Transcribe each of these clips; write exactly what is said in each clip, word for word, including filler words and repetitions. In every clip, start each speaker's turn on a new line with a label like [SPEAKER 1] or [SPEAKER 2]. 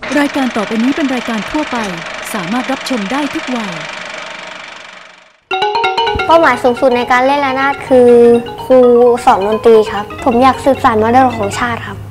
[SPEAKER 1] รายการต่อไปนี้เป็นรายการทั่วไปสามารถรับชมได้ทุกวัย
[SPEAKER 2] เป้าหมายสูงสุดในการเล่นระนาดคือครูสอนดนตรีครับผมอยากสืบสานมรดกของชาติครับ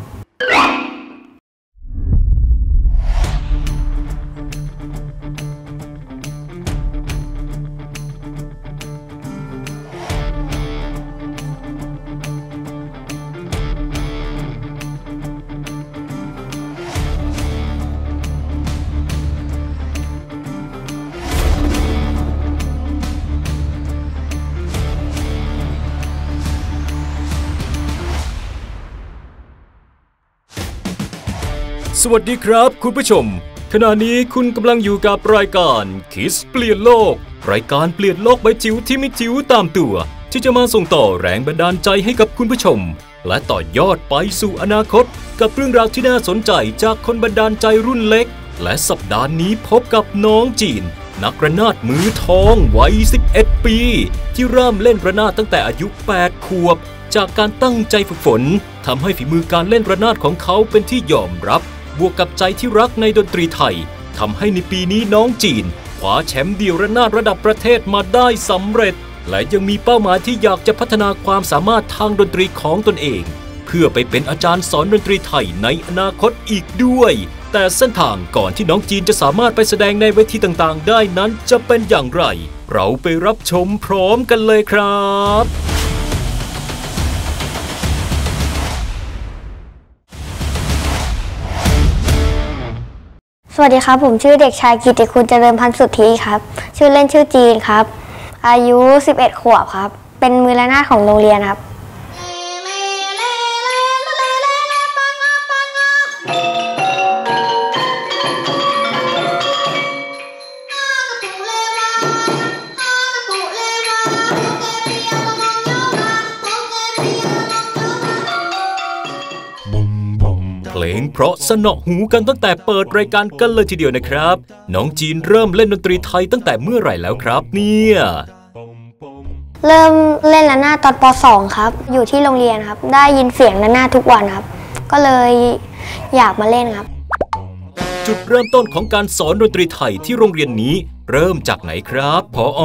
[SPEAKER 3] สวัสดีครับคุณผู้ชมขณะนี้คุณกำลังอยู่กับรายการ Kids เปลี่ยนโลกรายการเปลี่ยนโลกใบจิ๋วที่ไม่จิ๋วตามตัวที่จะมาส่งต่อแรงบันดาลใจให้กับคุณผู้ชมและต่อยอดไปสู่อนาคตกับเรื่องราวที่น่าสนใจจากคนบันดาลใจรุ่นเล็กและสัปดาห์นี้พบกับน้องจีนนักระนาดมือทองวัยสิบเอ็ดปีที่เริ่มเล่นระนาดตั้งแต่อายุแปดขวบจากการตั้งใจฝึกฝนทำให้ฝีมือการเล่นระนาดของเขาเป็นที่ยอมรับบวกกับใจที่รักในดนตรีไทยทำให้ในปีนี้น้องจีนคว้าแชมป์เดี่ยวระนาดระดับประเทศมาได้สำเร็จและยังมีเป้าหมายที่อยากจะพัฒนาความสามารถทางดนตรีของตนเองเพื่อไปเป็นอาจารย์สอนดนตรีไทยในอนาคตอีกด้วยแต่เส้นทางก่อนที่น้องจีนจะสามารถไปแสดงในเวทีต่างๆได้นั้นจะเป็นอย่างไรเราไปรับชมพร้อมกันเลยครับ
[SPEAKER 2] สวัสดีครับผมชื่อเด็กชายกิติคุณเจริญพันธ์สุทธิครับชื่อเล่นชื่อจีนครับอายุสิบเอ็ดขวบครับเป็นมือระนาดของโรงเรียนครับ
[SPEAKER 3] เพลงเพราะสนอหูกันตั้งแต่เปิดรายการกันเลยทีเดียวนะครับน้องจีนเริ่มเล่นดนตรีไทยตั้งแต่เมื่อไหร่แล้วครับเนี่ย
[SPEAKER 2] เริ่มเล่นระนาดตอนป.สอง ครับอยู่ที่โรงเรียนครับได้ยินเสียงระนาดทุกวันครับก็เลยอยากมาเล่นครับ
[SPEAKER 3] จุดเริ่มต้นของการสอนดนตรีไทยที่โรงเรียนนี้เริ่มจากไหนครับผอ.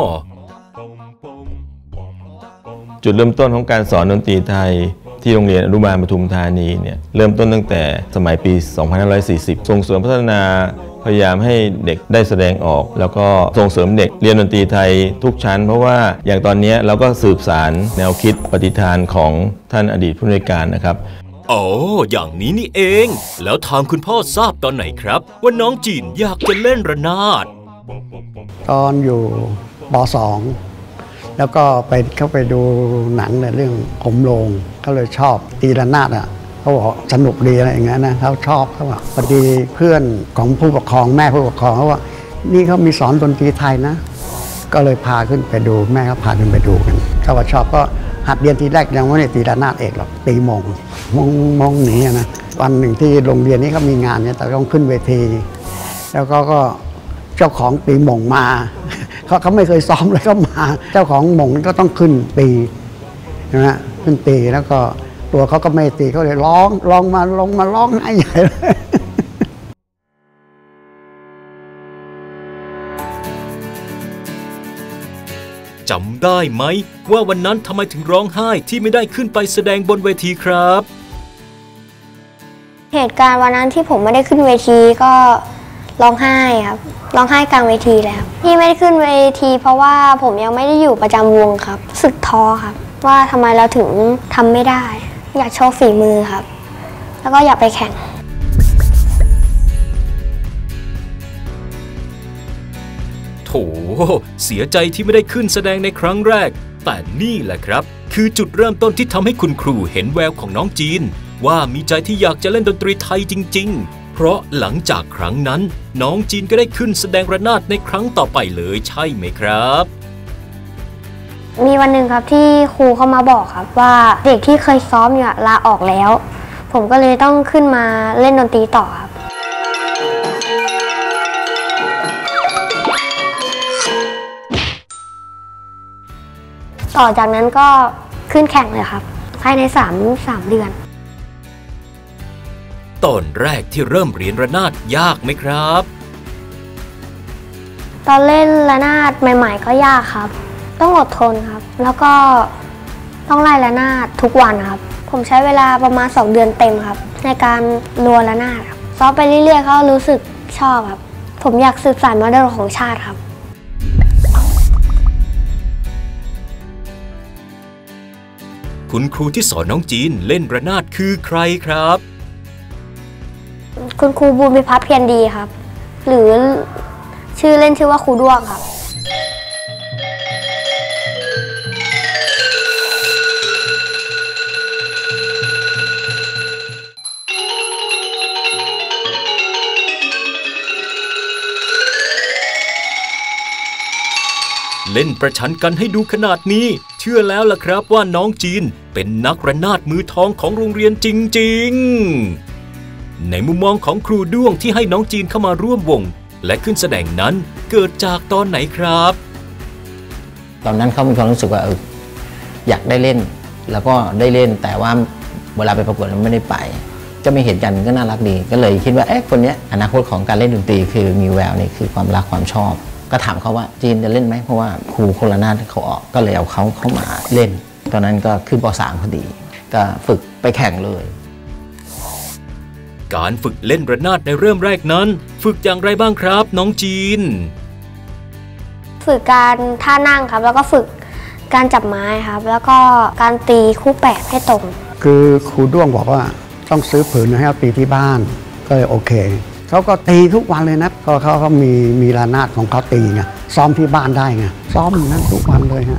[SPEAKER 4] จุดเริ่มต้นของการสอนดนตรีไทยที่โรงเรียนอนุบาลปทุมธานีเนี่ยเริ่มต้นตั้งแต่สมัยปี สองพันห้าร้อยสี่สิบ ส่งเสริมพัฒนาพยายามให้เด็กได้แสดงออกแล้วก็ส่งเสริมเด็กเรียนดนตรีไทยทุกชั้นเพราะว่าอย่างตอนนี้เราก็สืบสานแนวคิดปฏิฐานของท่านอดีตผู้อำนวยการนะครับ
[SPEAKER 3] อ๋ออย่างนี้นี่เองแล้วทางคุณพ่อทราบตอนไหนครับว่าน้องจีนอยากจะเล่นระนาด
[SPEAKER 5] ตอนอยู่ป.สองแล้วก็ไปเข้าไปดูหนังในเรื่องอมโรงก็เลยชอบตีระนาดอ่ะเขาบอกสนุกดีอะไรอย่างเงี้ยนะเขาชอบเขาบอกพอดีเพื่อนของผู้ปกครองแม่ผู้ปกครองเขาว่านี่เขามีสอนดนตรีไทยนะก็เลยพาขึ้นไปดูแม่เขาพาขึ้นไปดูกันเขาว่าชอบก็หัดเรียนทีแรกยังไม่ได้ตีระนาดเอกหรอกตีมงมงมงหนีนะวันหนึ่งที่โรงเรียนนี้เขามีงานเนี่ยแต่ต้องขึ้นเวทีแล้วก็ก็เจ้าของตีมงมาเขาเขาไม่เคยซ้อมเลยก็มาเจ้าของหม่งก็ต้องขึ้นตีนะขึ้นตีแล้วก็ตัวเขาก็ไม่ตีเขาเลยร้องร้องมาลงมาร้องไห้ใหญ่เลย
[SPEAKER 3] จำได้ไหมว่าวันนั้นทำไมถึงร้องไห้ที่ไม่ได้ขึ้นไปแสดงบนเวทีครับ
[SPEAKER 2] เหตุการณ์วันนั้นที่ผมไม่ได้ขึ้นเวทีก็ร้องไห้ครับร้องไห้กลางเวทีเลยครับที่ไม่ได้ขึ้นเวทีเพราะว่าผมยังไม่ได้อยู่ประจำวงครับสึกท้อครับว่าทำไมเราถึงทำไม่ได้อยากโชว์ฝีมือครับแล้วก็อยากไปแข่ง
[SPEAKER 3] โถเสียใจที่ไม่ได้ขึ้นแสดงในครั้งแรกแต่นี่แหละครับคือจุดเริ่มต้นที่ทำให้คุณครูเห็นแววของน้องจีนว่ามีใจที่อยากจะเล่นดนตรีไทยจริงๆเพราะหลังจากครั้งนั้นน้องจีนก็ได้ขึ้นแสดงระนาดในครั้งต่อไปเลยใช่ไหมครับ
[SPEAKER 2] มีวันหนึ่งครับที่ครูเขามาบอกครับว่าเด็กที่เคยซ้อมอยู่ลาออกแล้วผมก็เลยต้องขึ้นมาเล่นดนตรีต่อครับต่อจากนั้นก็ขึ้นแข่งเลยครับภายในสาม สามเดือน
[SPEAKER 3] ตอนแรกที่เริ่มเรียนระนาดยากไหมครับ
[SPEAKER 2] ตอนเล่นระนาดใหม่ๆก็ยากครับต้องอดทนครับแล้วก็ต้องไล่ระนาดทุกวันครับผมใช้เวลาประมาณสองเดือนเต็มครับในการรัวระนาดครับซ้อมไปเรื่อยๆก็รู้สึกชอบครับผมอยากสืบสานมรดกของชาติครับ
[SPEAKER 3] คุณครูที่สอนน้องจีนเล่นระนาดคือใครครับ
[SPEAKER 2] คุณครูบุญพิพัฒน์เพียรดีครับหรือชื่อเล่นชื่อว่าครูด้วงครับ
[SPEAKER 3] เล่นประชันกันให้ดูขนาดนี้เชื่อแล้วล่ะครับว่าน้องจีนเป็นนักระนาดมือทองของโรงเรียนจริงๆในมุมมองของครูด้วงที่ให้น้องจีนเข้ามาร่วมวงและขึ้นแสดงนั้นเกิดจากตอนไหนครับ
[SPEAKER 6] ตอนนั้นเขามีความรู้สึกว่าเอออยากได้เล่นแล้วก็ได้เล่นแต่ว่าเวลาไปประกวดมันไม่ได้ไปจะไม่เห็นกันก็น่ารักดีก็เลยคิดว่าเอ๊ะคนนี้อนาคตของการเล่นดนตรีคือมีแววนี่คือความรักความชอบก็ถามเขาว่าจีนจะเล่นไหมเพราะว่าครูโคราชเขาออกก็เลยเอาเขาเข้ามาเล่นตอนนั้นก็ขึ้นป.สาม พอดีก็ฝึกไปแข่งเลย
[SPEAKER 3] การฝึกเล่นระนาดในเริ่มแรกนั้นฝึกอย่างไรบ้างครับน้องจีน
[SPEAKER 2] ฝึกการท่านั่งครับแล้วก็ฝึกการจับไม้ครับแล้วก็การตีคู่แปดให้ตรง
[SPEAKER 5] คือครูด้วงบอกว่าต้องซื้อผืนให้เอาตีที่บ้านก็เลยโอเคเขาก็ตีทุกวันเลยนะเพราะเขาเขามีมีระนาดของเขาตีไงซ้อมที่บ้านได้ไงซ้อมอย่างนั้นทุกวันเลยฮะ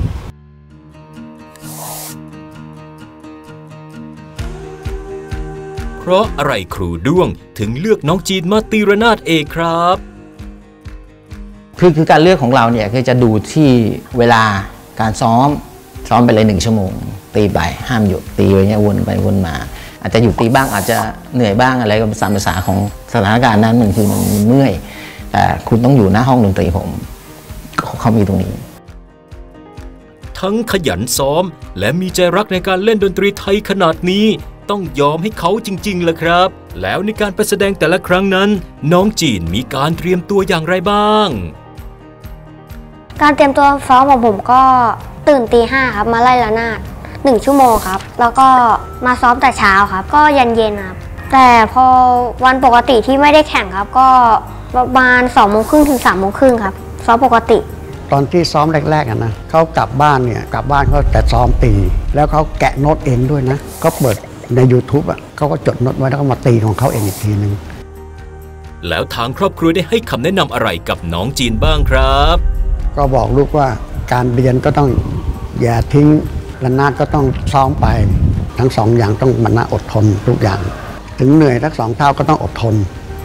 [SPEAKER 3] เพราะอะไรครูด้วงถึงเลือกน้องจีนมาตีระนาดเองครับ
[SPEAKER 6] คือคือการเลือกของเราเนี่ยคือจะดูที่เวลาการซ้อมซ้อมไปเลยหนึ่งชั่วโมงตีไปห้ามหยุดตีไปเงี้ยวนไปวนมาอาจจะหยุดตีบ้างอาจจะเหนื่อยบ้างอะไรก็ตามภาษาของสถานการณ์นั้นมันคือมันเมื่อยแต่คุณต้องอยู่หน้าห้องดนตรีผมเขามีตรงนี้
[SPEAKER 3] ทั้งขยันซ้อมและมีใจรักในการเล่นดนตรีไทยขนาดนี้ต้องยอมให้เขาจริงๆล่ะครับแล้วในการไปแสดงแต่ละครั้งนั้นน้องจีนมีการเตรียมตัวอย่างไรบ้าง
[SPEAKER 2] การเตรียมตัวซ้อมของผมก็ตื่นตีห้าครับมาไล่ระนาดหนึ่งชั่วโมงครับแล้วก็มาซ้อมแต่เช้าครับก็เย็นๆครับแต่พอวันปกติที่ไม่ได้แข่งครับก็ประมาณสองโมงครึ่งถึงสามโมงครึ่งครับซ้อมปกติ
[SPEAKER 5] ตอนที่ซ้อมแรกๆนะเขากลับบ้านเนี่ยกลับบ้านเขาแต่ซ้อมตีแล้วเขาแกะโน้ตเองด้วยนะก็เปิดใน ยูทูบ อ่ะเขาก็จดโน้ตไว้แล้วก็มาตีของเขาเองอีกทีนึง
[SPEAKER 3] แล้วทางครอบครัวได้ให้คำแนะนำอะไรกับน้องจีนบ้างครับ
[SPEAKER 5] ก็บอกลูกว่าการเรียนก็ต้องอย่าทิ้งระนาดก็ต้องซ้อมไปทั้งสองอย่างต้องมันน่าอดทนทุกอย่างถึงเหนื่อยทั้งสองเท่าก็ต้องอดทน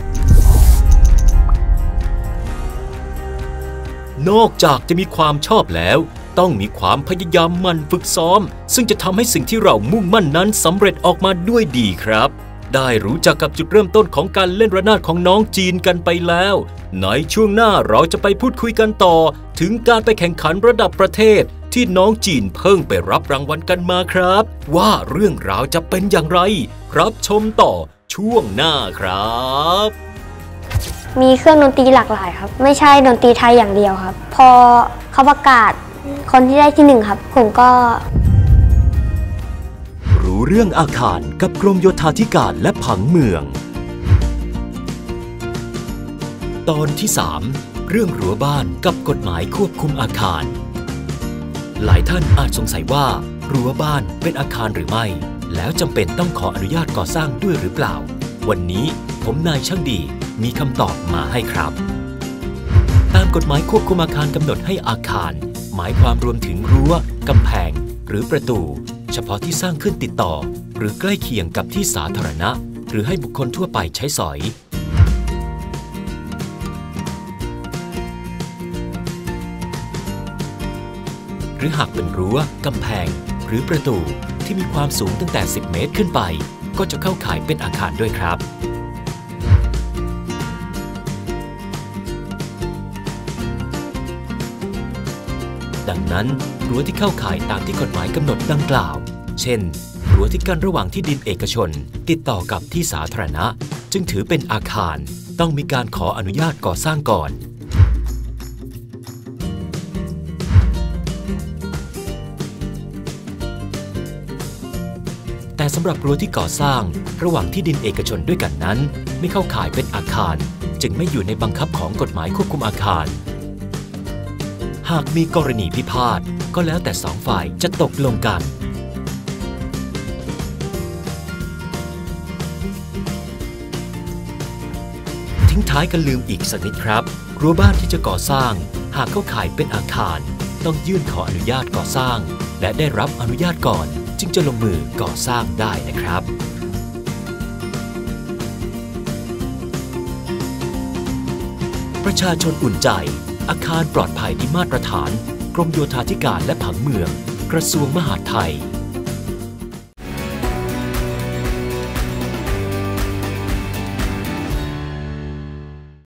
[SPEAKER 3] นอกจากจะมีความชอบแล้วต้องมีความพยายามหมั่นฝึกซ้อมซึ่งจะทำให้สิ่งที่เรามุ่งมั่นนั้นสำเร็จออกมาด้วยดีครับได้รู้จักกับจุดเริ่มต้นของการเล่นระนาดของน้องจีนกันไปแล้วในช่วงหน้าเราจะไปพูดคุยกันต่อถึงการไปแข่งขันระดับประเทศที่น้องจีนเพิ่งไปรับรางวัลกันมาครับว่าเรื่องราวจะเป็นอย่างไรรับชมต่อช่วงหน้าครับ
[SPEAKER 2] มีเครื่องดนตรีหลากหลายครับไม่ใช่ดนตรีไทยอย่างเดียวครับพอเขาประกาศคนที่ได้ที่หนึ่งครับผมก็
[SPEAKER 3] รู้เรื่องอาคารกับกรมโยธาธิการและผังเมืองตอนที่สามเรื่องรั้วบ้านกับกฎหมายควบคุมอาคารหลายท่านอาจสงสัยว่ารั้วบ้านเป็นอาคารหรือไม่แล้วจำเป็นต้องขออนุญาตก่อสร้างด้วยหรือเปล่าวันนี้ผมนายช่างดีมีคำตอบมาให้ครับตามกฎหมายควบคุมอาคารกำหนดให้อาคารหมายความรวมถึงรั้วกำแพงหรือประตูเฉพาะที่สร้างขึ้นติดต่อหรือใกล้เคียงกับที่สาธารณะหรือให้บุคคลทั่วไปใช้สอยหรือหากเป็นรั้วกำแพงหรือประตูที่มีความสูงตั้งแต่สิบเมตรขึ้นไปก็จะเข้าข่ายเป็นอาคารด้วยครับดังนั้นรั้วที่เข้าข่ายตามที่กฎหมายกำหนดดังกล่าวเช่นรั้รั้วที่กั้นระหว่างที่ดินเอกชนติดต่อกับที่สาธารณะจึงถือเป็นอาคารต้องมีการขออนุญาตก่อสร้างก่อนแต่สำหรับรั้วที่ก่อสร้างระหว่างที่ดินเอกชนด้วยกันนั้นไม่เข้าข่ายเป็นอาคารจึงไม่อยู่ในบังคับของกฎหมายควบคุมอาคารหากมีกรณีพิพาทก็แล้วแต่สองฝ่ายจะตกลงกันทิ้งท้ายกันลืมอีกสักนิดครับรั้วบ้านที่จะก่อสร้างหากเข้าข่ายเป็นอาคารต้องยื่นขออนุญาตก่อสร้างและได้รับอนุญาตก่อนจึงจะลงมือก่อสร้างได้นะครับประชาชนอุ่นใจอาคารปลอดภัยที่มาตรฐานกรมโยธาธิการและผังเมืองกระทรวงมหาดไทย